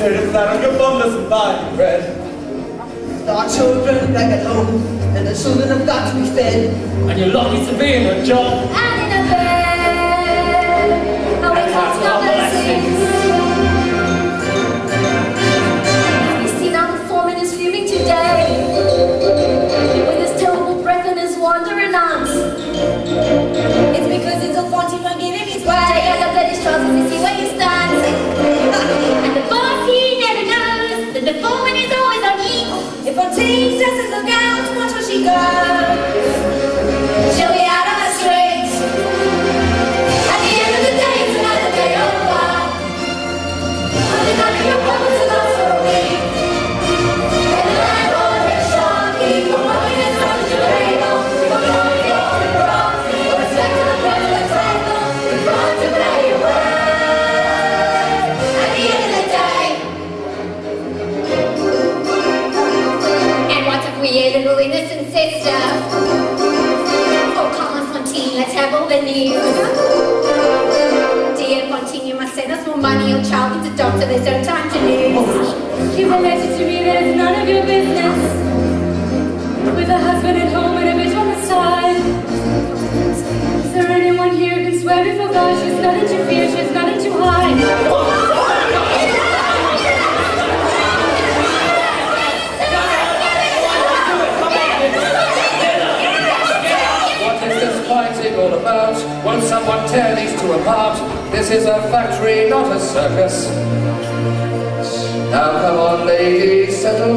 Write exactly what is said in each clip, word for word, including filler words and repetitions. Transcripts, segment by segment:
concentrated flat on your bum doesn't buy you bread. Our children back at home, and the children have got to be fed. And you're lucky to be in a job. And in a bed. Oh, we can't stop blessings. Have you seen our foreman is fuming today? With his terrible breath and his wandering arms. It's because it's a wanting won't give him his way. Take out the bloody trousers and see where you stand. And the boss, he never knows that the foreman is always on me. If our team doesn't look out, watch where she goes. She'll be out on the streets. At the end of the day, it's another day over. Only none of your problems will last for a week. And the landlord is shocking. From working as hard as you're able. From going on and wrong. From respect to the bread of the table. We've got to play your word. At the end of the day. We a little innocent sister. Oh, come on, Fontaine, let's have all the news. Dear Fontaine, you must send us more money. Your child needs a doctor, there's no time to lose. Give a letter to me that is none of your business. With a husband at home and a bitch on the side. Is there anyone here who can swear before God she's nothing to fear, she's nothing to hide? All about. Won't someone tear these two apart? This is a factory, not a circus. Now come on, ladies, settle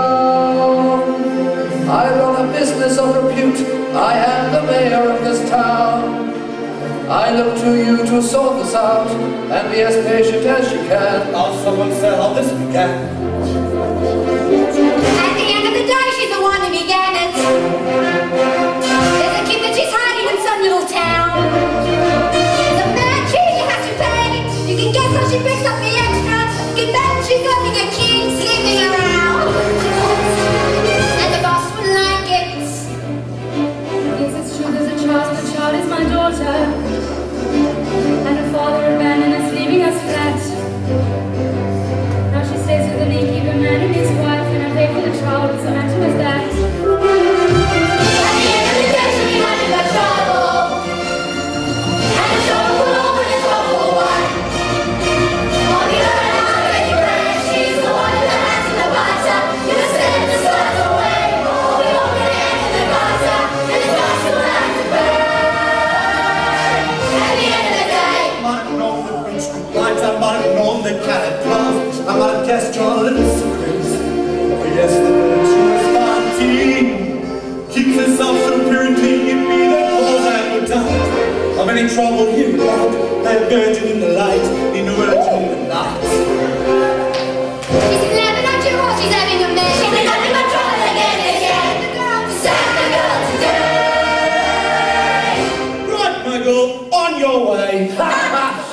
down. I run a business of repute. I am the mayor of this town. I look to you to sort this out and be as patient as you can. Oh, someone said how this began. At the end of the day, she's the one who began it. There's a kid that she's hiding in some little town. There's a mad kid you have to pay. You can guess how she picks up the extra. Get back, she's letting a kid sleeping around. And the boss would like it. Yes, it's true, there's a child. The child is my daughter. And her father abandoned us, leaving us flat. Now she stays with an innkeeper man and his wife, and I pay for the child. What's the matter with that? I might have guessed your little secrets. Oh yes, the virtue is Fontaine. Keeps herself so pure and clean, you'd be the cause and no doubt of any trouble here without that virgin in the light, in the virgin in the night. She's eleven on your horse, she's having a man. She's nothing but trouble again and again. The girl to save the girl today. Right, my girl, on your way.